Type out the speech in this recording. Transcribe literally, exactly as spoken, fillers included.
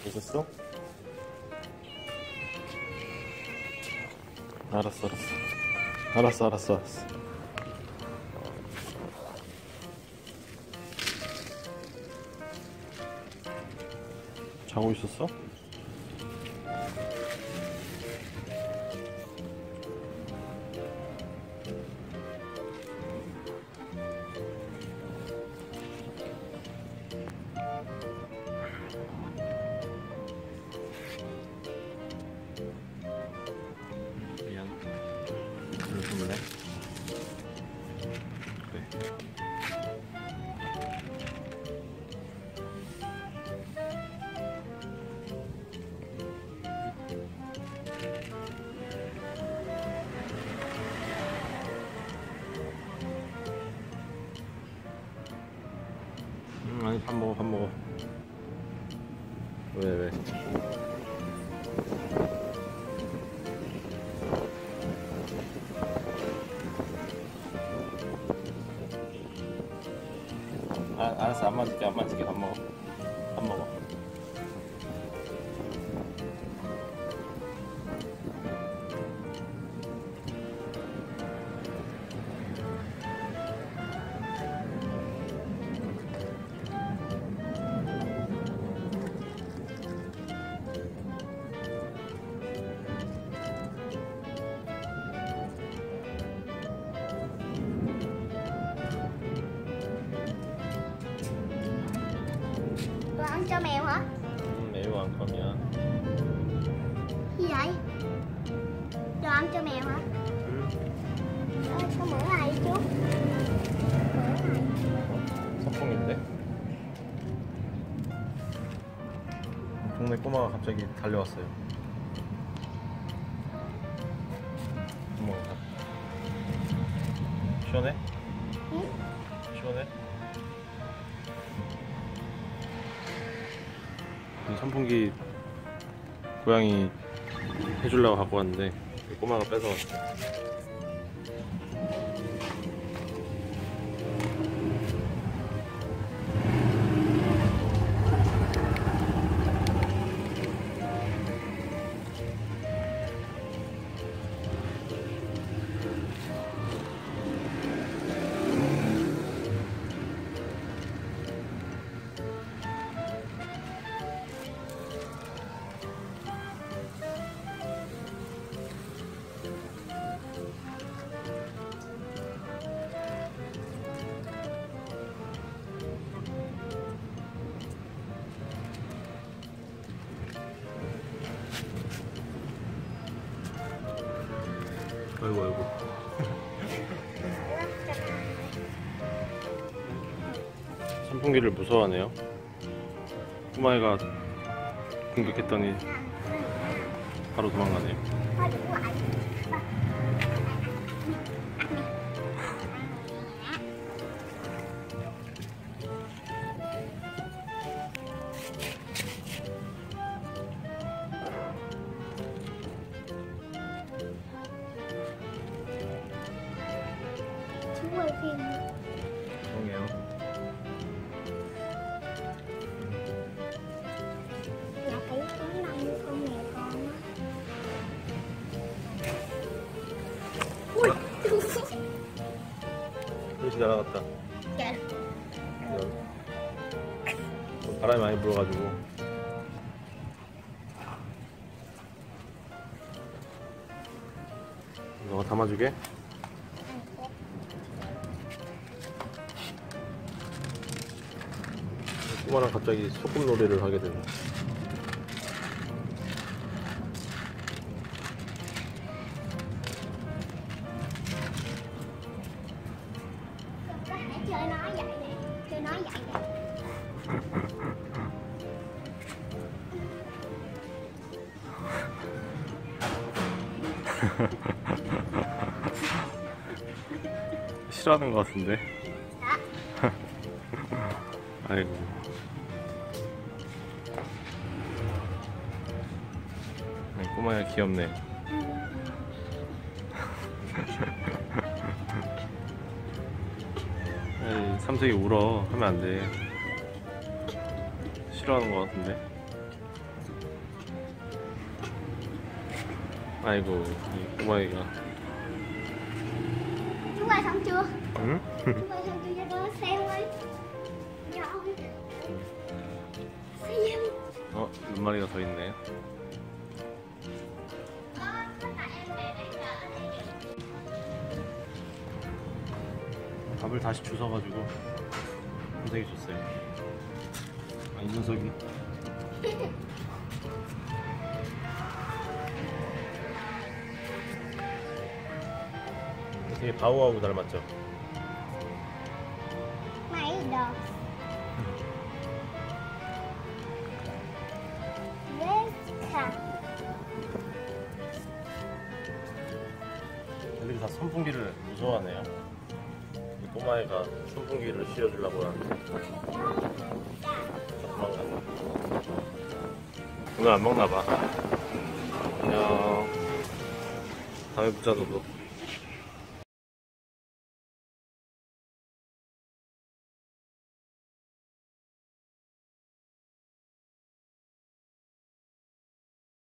있었어? 알았어, 알았어. 알았어, 알았어, 알았어. 자고 있었어? 미안. 물을 주물래? 그래. 음, 아니, 밥 먹어, 밥 먹어. 왜, 왜? 아, 알았어, 안 만질게, 안 만질게. 밥 먹어. 밥 먹어. Ăn cho mèo hả? 음, 매우 안 껌이야. Gì vậy? Cho ăn cho mèo hả? 응. Ơ, sao mỡ này chú? Mỡ này. 어? 선풍인데? 동네 꼬마가 갑자기 달려왔어요. 어머, 시원해? 응? 시원해? 이 선풍기 고양이 해주려고 갖고 왔는데 꼬마가 뺏어왔어. 아이고 아이고. 선풍기를 무서워하네요. 꼬마애가 공격했더니 바로 도망가네요. Thôi đừng lại. Chú quay phim. 죄송해요. Dạ phải có năm như con mèo con á. Ui. 그릇이 날아갔다. Dạ. 바람이 많이 불어가지고. 너가 담아주게? 꼬마랑 갑자기 소꿉 놀이를 하게 되네. Chơi nói vậy nè. Chơi nói vậy nè. 싫어하는 것 같은데. 아이고. 아이, 꼬마야 귀엽네. 에이, 삼색이 울어. 하면 안 돼. 싫어하는 것 같은데. 아이고 이 꼬마애가. Chú quay xong chưa? 응? Chú quay xong chưa cho con xem ơi. Rồi. Xem. 어? 몇 마리가 더 있네. 밥을 다시 주워가지고 녀석이 줬어요. 아, 이 녀석이. 되게 바오하고 닮았죠? Mày đồ. Vesca. 애들이 다 선풍기를 무서워하네요. 이 꼬마애가 선풍기를 씌워주려고 하는데 도망가. 오늘 안 먹나봐. 안녕. 다음에 보자 너도.